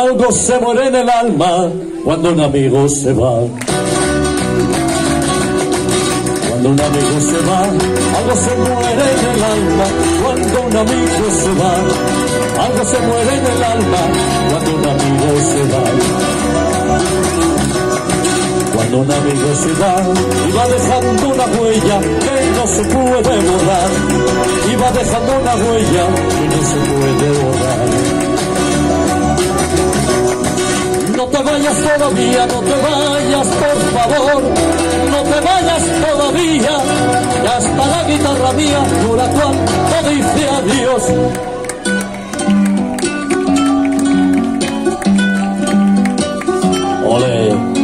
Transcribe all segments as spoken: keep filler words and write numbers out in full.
Algo se muere en el alma cuando un amigo se va. Cuando un amigo se va, algo se muere en el alma. Cuando un amigo se va, algo se muere en el alma. Cuando un amigo se va. Cuando un amigo se va, y va dejando una huella que no se puede borrar. Y va dejando una huella que no se puede borrar. No te vayas todavía, no te vayas, por favor. No te vayas todavía, ya está la guitarra mía, llora cuando dice adiós. Ole.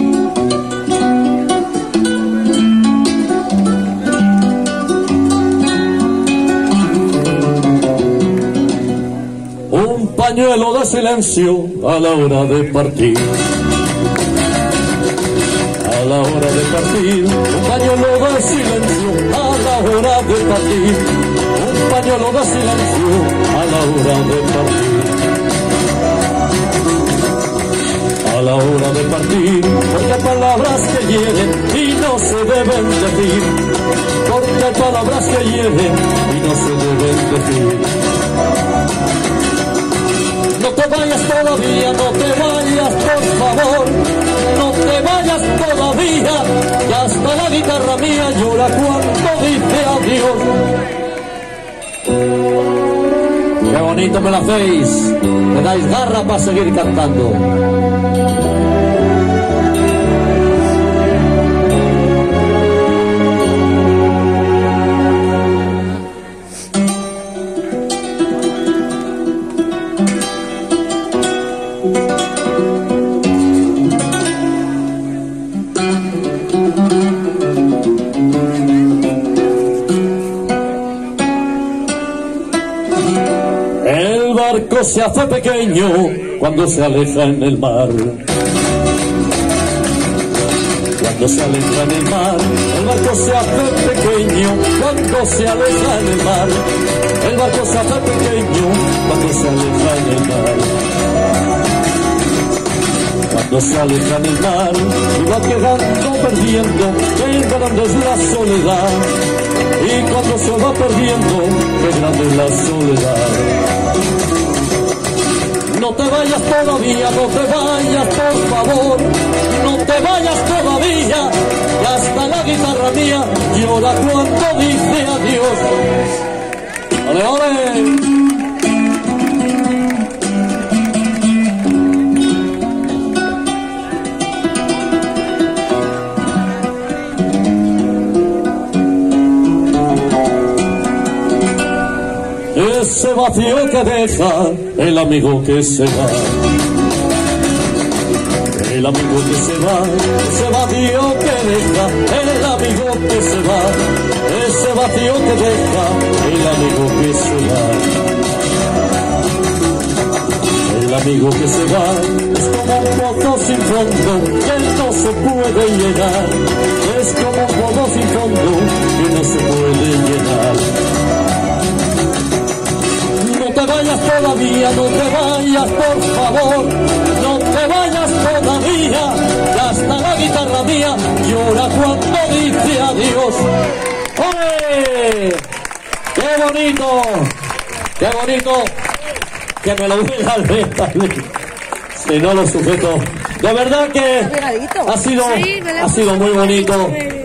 Un pañuelo de silencio a la hora de partir. A la hora de partir, un pañuelo de silencio a la hora de partir. Un pañuelo de silencio a la hora de partir. A la hora de partir, porque hay palabras que hieren y no se deben decir. Porque hay palabras que hieren y no se deben decir. No te vayas todavía, no te vayas, por favor. No te vayas todavía, ya hasta la guitarra mía llora cuando dice adiós. Qué bonito me la hacéis, me dais garra para seguir cantando. El barco se hace pequeño cuando se aleja en el mar. Cuando se aleja en el mar, el barco se hace pequeño cuando se aleja en el mar. El barco se hace pequeño cuando se aleja en el mar. Cuando se aleja en el mar y va quedando perdiendo, qué grande es la soledad. Y cuando se va perdiendo, qué grande es la soledad. No te vayas todavía, no te vayas, por favor. No te vayas todavía, y hasta la guitarra mía llora cuando dice adiós. ¡Ole, ole! Ese vacío que deja el amigo que se va. El amigo que se va, ese vacío que deja el amigo que se va. Ese vacío que deja el amigo que se va. El amigo que se va es como un pozo sin fondo que no se puede llenar. Es como un pozo sin fondo que no se puede llenar. No te vayas todavía, no te vayas, por favor. No te vayas todavía, ya hasta la guitarra mía llora cuando dice adiós. ¡Ole! ¡Qué bonito! ¡Qué bonito! Que me lo voy a leer también. Si no lo sujeto. De verdad que ha sido, ha sido muy bonito.